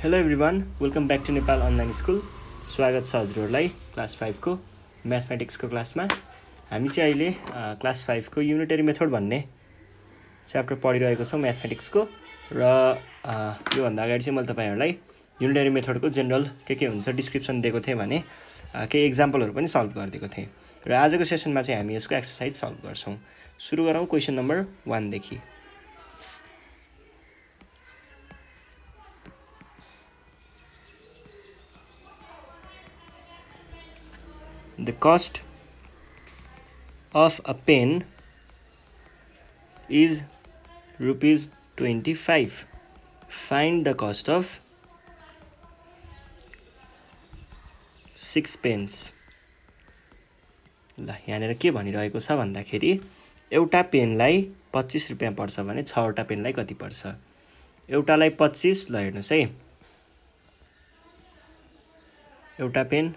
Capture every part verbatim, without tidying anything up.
Hello everyone, welcome back to Nepal online school. स्वागत छ हजुरहरूलाई क्लास फाइभको म्याथमेटिक्सको क्लासमा। हामी चाहिँ अहिले क्लास फाइभको युनिटरी मेथड भन्ने च्याप्टर पढिरहेको छौँ म्याथमेटिक्सको। र योभन्दा अगाडि चाहिँ मैले तपाईँहरूलाई युनिटरी मेथडको जेनरल के के हुन्छ डिस्क्रिप्सन दिएको थिएँ भने केही इक्जाम्पलहरू पनि सल्भ गरिदिएको थिएँ। र आजको सेसनमा चाहिँ हामी यसको एक्सर्साइज सल्भ गर्छौँ। सुरु गरौँ क्वेसन नम्बर वानदेखि। The cost of a pen is rupees twenty-five. Find the cost of six pens. ल यहाँनिर के भनिरहेको छ भन्दाखेरि एउटा पेनलाई पच्चीस रुपियाँ पर्छ भने छवटा पेनलाई कति पर्छ? एउटालाई पच्चीस, ल हेर्नुहोस् है, एउटा पेन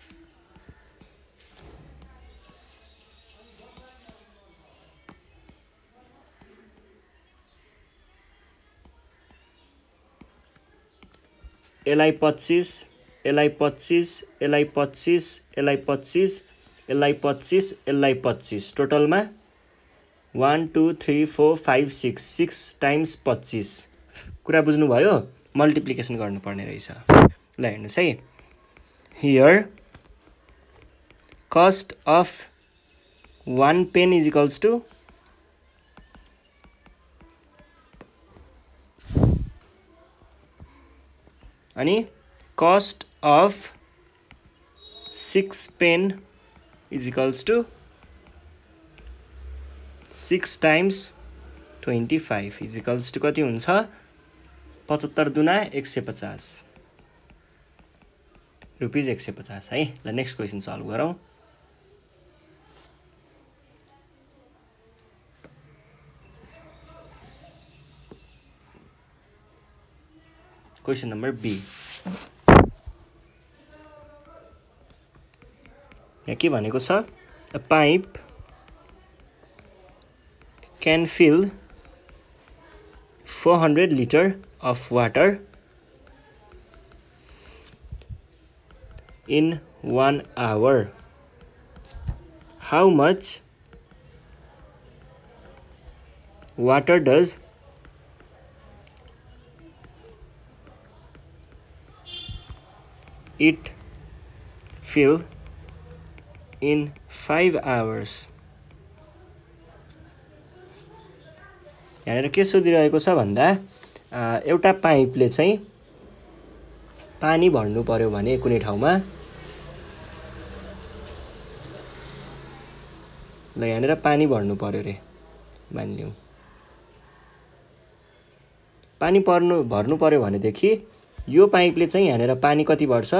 एलाई पच्चीस, एलाई पच्चीस, एलाई पच्चीस, एलाई पच्चीस, एलाई पच्चीस, एलाई पच्चीस, टोटलमा one two three four five six six times पच्चीस। कुरा बुझ्नुभयो? मल्टिप्लिकेसन गर्नुपर्ने रहेछ। ल हेर्नुहोस् है, here cost of one pen is equals to अनि cost of six pen is equals to six times twenty five is equals to कति हुन्छ? पचहत्तर दुना एक सय पचास रुपिज एक सय पचास है। ल नेक्स्ट क्वेसन सल्भ गरौँ। Question number B. यहाँ के भनेको छ? A pipe can fill four hundred litre of water in one hour. How much water does it fill in five hours? यहाँनिर के सोधिरहेको छ भन्दा एउटा पाइपले चाहिँ पानी भर्नु पर्यो भने कुनै ठाउँमा, ल यहाँनिर पानी भर्नु पर्यो रे मानिलिउँ, पानी पर्नु भर्नु पर्यो भनेदेखि यो पाइपले चाहिँ यहाँनिर पानी कति भर्छ?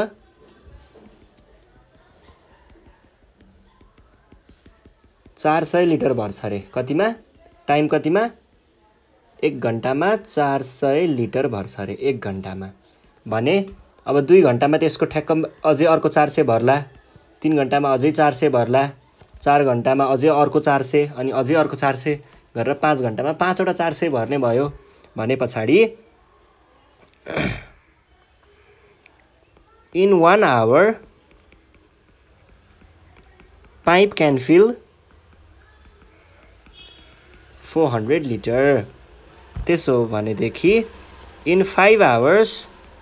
चार सय लिटर भर्छ अरे। कतिमा? टाइम कतिमा? एक घन्टामा चार सय लिटर भर्छ अरे, एक घन्टामा। भने अब दुई घन्टामा त्यसको ठ्याक्क अझै अर्को चार सय भर्ला, तिन घन्टामा अझै चार सय भर्ला, चार घन्टामा अझै अर्को चार सय, अनि अझै अर्को चार सय गरेर पाँच घन्टामा पाँचवटा चार सय भर्ने भयो भने पछाडि in one hour pipe can fill four hundred liter. त्यसो भनेदेखि in five hours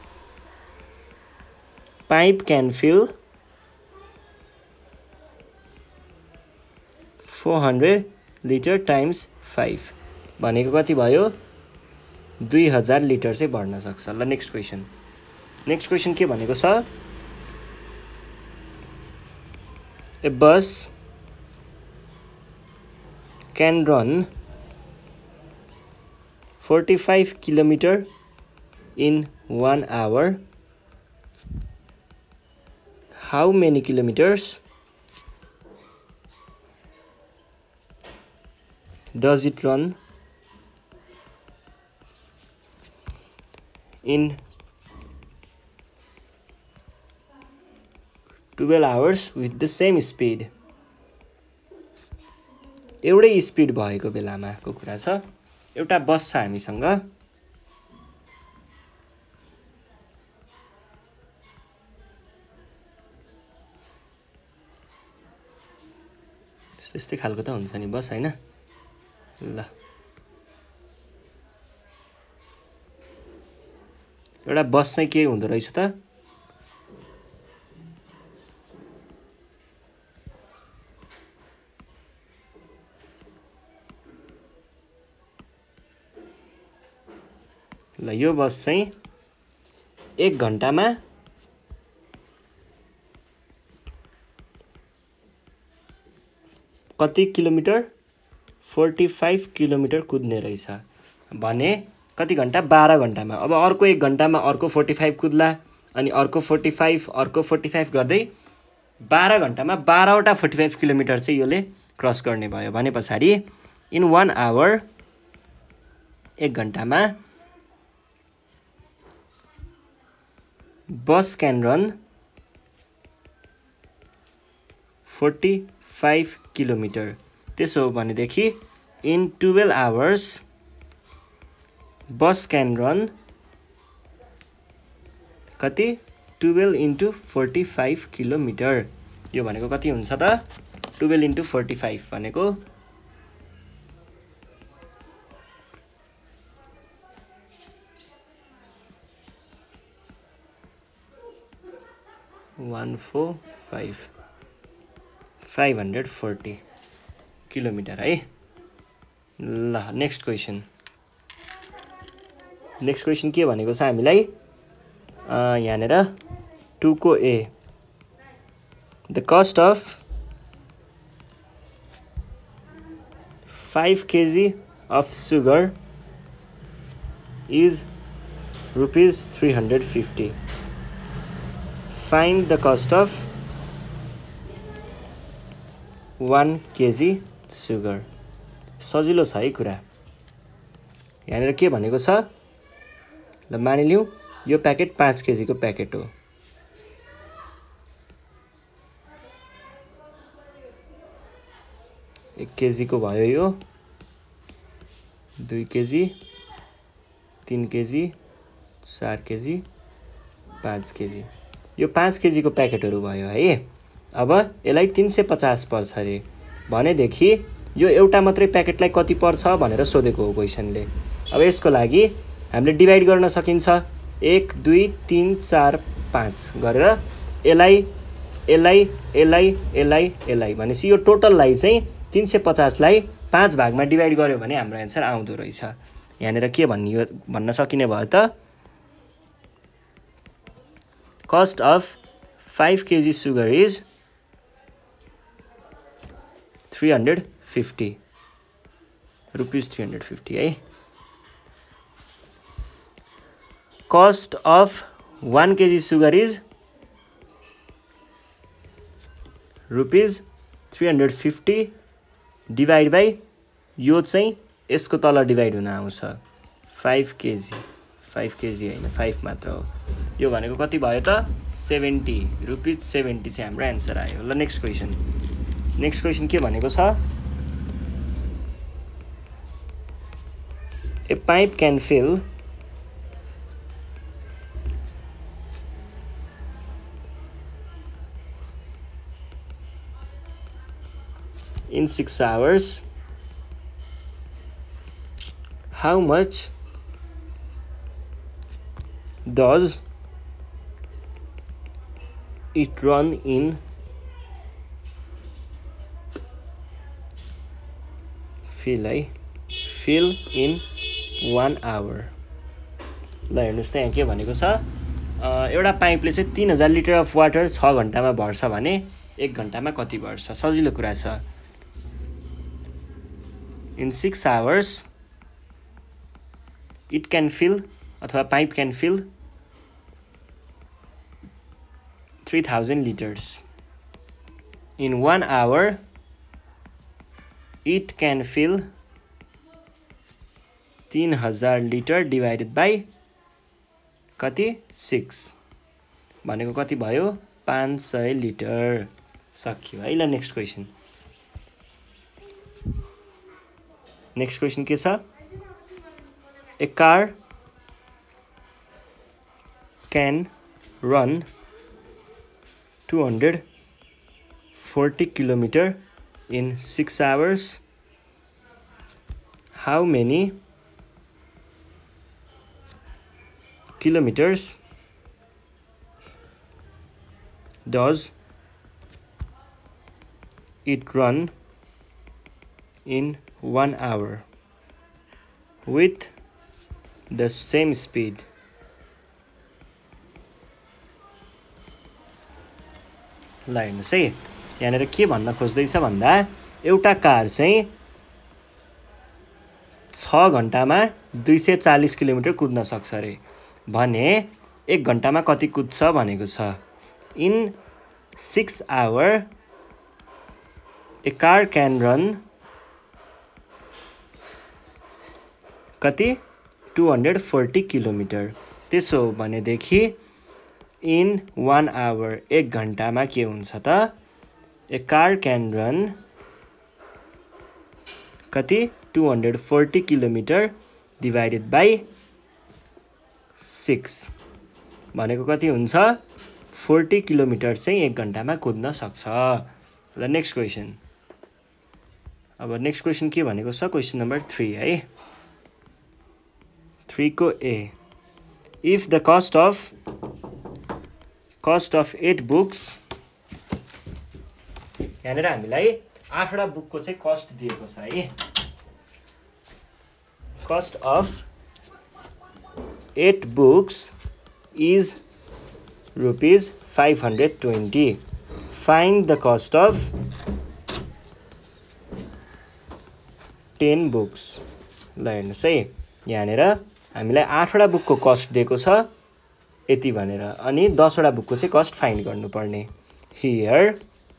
pipe can fill four hundred liter times five भनेको कति भयो? दुई हजार लिटर चाहिँ भर्न सक्छ। ल नेक्स्ट क्वेसन। नेक्स्ट क्वेसन के भनेको छ? A bus can run forty five kilometre in one hour. How many kilometres does it run in twelve hours with the same speed? एउटै स्पिड भएको बेलामा को कुरा छ। एउटा बस छ हामीसँग, त्यस्तै खालको त हुन्छ नि बस हैन ल एउटा बस चाहिँ के हुँदो रहेछ त ल यो बस चाहिँ एक घण्टामा कति किलोमिटर पैँतालीस किलोमिटर कुद्ने रहेछ भने कति घण्टा बाह्र घण्टामा अब अर्को एक घण्टामा अर्को पैँतालीस कुद्ला अनि अर्को पैँतालीस अर्को पैँतालीस गर्दै बाह्र घण्टामा बाह्र वटा पैँतालीस किलोमिटर चाहिँ योले क्रस गर्ने भयो भने पछाडी इन वन आवर एक घण्टामा बस क्यान रन पैँतालीस किलोमिटर त्यसो हो भनेदेखि in twelve hours bus can run कति ट्वेल्भ इन्टु पैँतालीस किलोमिटर यो भनेको कति हुन्छ त ट्वेल्भ इन्टु पैँतालीस भनेको one four five five hundred forty kilometre है ल नेक्स्ट क्वेशन नेक्स्ट क्वेशन के भनेको छ हामीलाई यहाँनेर टू को a the cost of five kilograms of sugar is rupees three hundred fifty. Find the cost of one kilogram sugar. सजिलो छ है कुरा यहाँनिर के भनेको छ ल मानिलिउँ यो प्याकेट पाँच केजी को प्याकेट हो एक केजी को भयो यो दुई केजी तीन केजी चार केजी पाँच केजी यो पाँच केजी को प्याकेटहरु भयो है अब यसलाई तीन सय पचास पर्छ रे भनेदेखि यो एउटा मात्रै प्याकेटलाई कति पर्छ भनेर सोधेको हो क्वेशनले अब यसको लागि हामीले डिवाइड गर्न सकिन्छ एक दुई तीन चार पाँच गरेर यसलाई यसलाई यसलाई यसलाई यसलाई भनेपछि यो टोटललाई चाहिँ तीन सय पचास लाई पाँच भागमा डिवाइड गर्यो भने हाम्रो आन्सर आउँदो रहेछ यहाँनेर के भन्ने भन्न सकिने भयो त cost of five kilograms sugar is three hundred fifty rupees three hundred fifty है cost of one kilogram sugar is rupees three hundred fifty divide by यो चाहिँ यसको तल डिवाइड हुन आउँछ five kilograms five kilograms हैन five मात्र हो यो भनेको कति भयो त seventy रुपीज seventy चाहिँ हाम्रो आन्सर आयो ल नेक्स्ट क्वेशन नेक्स्ट क्वेशन के भनेको छ a pipe can fill in six hours how much does it run in fill है fill in one hour ल हेर्नुस् त यहाँ के भनेको छ एउटा पाइपले चाहिँ तीन हजार लिटर अफ वाटर छ घण्टामा भर्छ भने एक घण्टामा कति भर्छ सजिलो कुरा छ in six hours it can fill अथवा pipe can fill three thousand liters in one hour it can fill तीन हजार लिटर divided by कति six भनेको कति भयो पाँच सय लिटर सक्यो है ल नेक्स्ट क्वेशन नेक्स्ट क्वेशन के छ a car can run two hundred forty kilometer in six hours, how many kilometers does it run in one hour with the same speed? ल हेर्नुहोस् है, यहाँनिर के भन्न खोज्दैछ भन्दा एउटा कार चाहिँ छ घन्टामा दुई सय चालीस किलोमिटर कुद्न सक्छ अरे भने एक घन्टामा कति कुद्छ भनेको छ। In six hour a car can run कति टू हन्ड्रेड फोर्टी किलोमिटर। त्यसो भनेदेखि इन वान आवर एक घन्टामा के हुन्छ त, ए कार क्यान रन कति two hundred forty kilometre divided by six भनेको कति हुन्छ, फोर्टी किलोमिटर चाहिँ एक घन्टामा कुद्न सक्छ। ल नेक्स्ट क्वेसन। अब नेक्स्ट क्वेसन के भनेको छ, क्वेसन नम्बर थ्री है। थ्री को a, if the cost of cost of eight books, यहाँनिर हामीलाई आठवटा बुकको चाहिँ कस्ट दिएको छ है। Cost of eight books is rupees five hundred twenty. Find the cost of ten books. ल हेर्नुहोस् है, यहाँनिर हामीलाई आठवटा बुकको कस्ट दिएको छ यति भनेर, अनि दसवटा बुकको चाहिँ कस्ट फाइन्ड गर्नुपर्ने। Here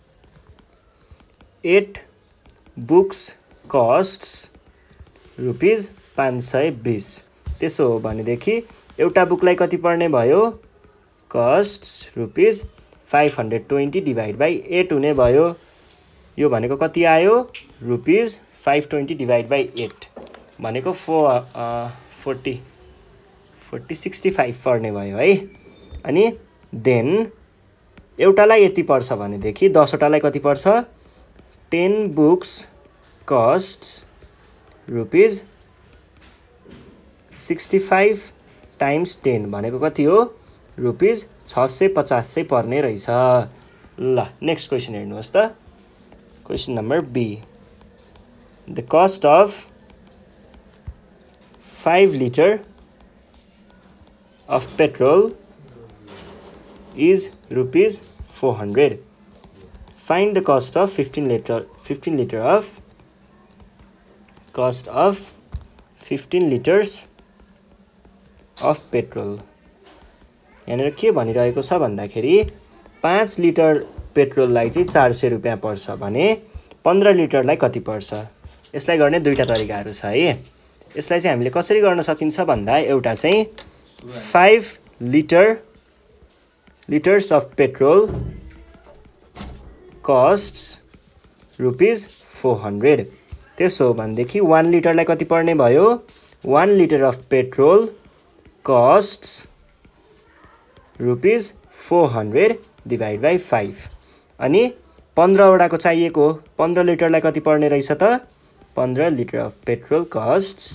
eight books costs rupees पाँच सय बिस। त्यसो हो भनेदेखि एउटा बुकलाई कति पर्ने भयो, cost rupees five hundred twenty divide by eight हुने भयो। यो भनेको कति आयो, rupees five twenty divide by eight भनेको four forty forty sixty five पर्ने भयो है। अनि देन एउटालाई यति पर्छ भनेदेखि दसवटालाई कति पर्छ, ten books cost rupees sixty five times ten भनेको कति हो, रुपिज छ सय पचास चाहिँ पर्ने रहेछ। ल नेक्स्ट क्वेसन हेर्नुहोस् त, question number B. The cost of five litre of petrol is rupees four hundred. Find the cost of fifteen liter fifteen liter of cost of fifteen liters of petrol. यहाँनिर के भनिरहेको छ भन्दाखेरि पाँच litre पेट्रोललाई चाहिँ चार सय रुपियाँ पर्छ भने पन्ध्र लिटरलाई कति पर्छ। यसलाई गर्ने दुईटा तरिकाहरू छ है। यसलाई चाहिँ हामीले कसरी गर्न सकिन्छ भन्दा एउटा चाहिँ five litre litres of petrol cost rupees four hundred. त्यसो हो भनेदेखि वान लिटरलाई कति पर्ने भयो, one litre of petrol cost rupees four hundred divide by five. अनि पन्ध्रवटाको चाहिएको, पन्ध्र लिटरलाई कति पर्ने रहेछ त, पन्ध्र litre of petrol cost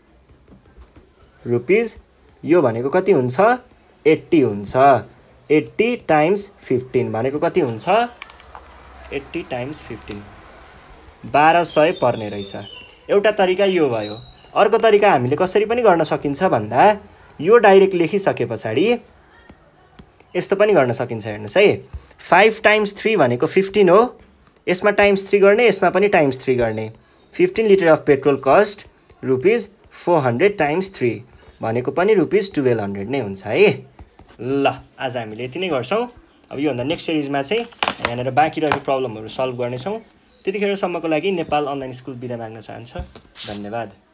rupees यो भनेको कति हुन्छ, एट्टी हुन्छ। एट्टी टाइम्स फिफ्टिन भनेको कति हुन्छ, एट्टी टाइम्स फिफ्टिन बाह्र सय पर्ने रहेछ। एउटा तरिका यो भयो। अर्को तरिका हामीले कसरी पनि गर्न सकिन्छ भन्दा यो डाइरेक्ट लेखिसके पछाडि यस्तो पनि गर्न सकिन्छ। हेर्नुहोस् है, फाइभ टाइम्स थ्री भनेको फिफ्टिन हो, यसमा टाइम्स थ्री गर्ने, यसमा पनि टाइम्स थ्री गर्ने। Fifteen litre of petrol cost rupees four hundred times three भनेको पनि रुपिज टुवेल्भ हन्ड्रेड नै हुन्छ है। ल आज हामीले यति नै गर्छौँ। अब योभन्दा नेक्स्ट सिरिजमा चाहिँ यहाँनिर बाँकी रहेको प्रब्लमहरू सल्भ गर्नेछौँ। त्यतिखेरसम्मको लागि नेपाल अनलाइन स्कुल बिदा माग्न चाहन्छ। धन्यवाद।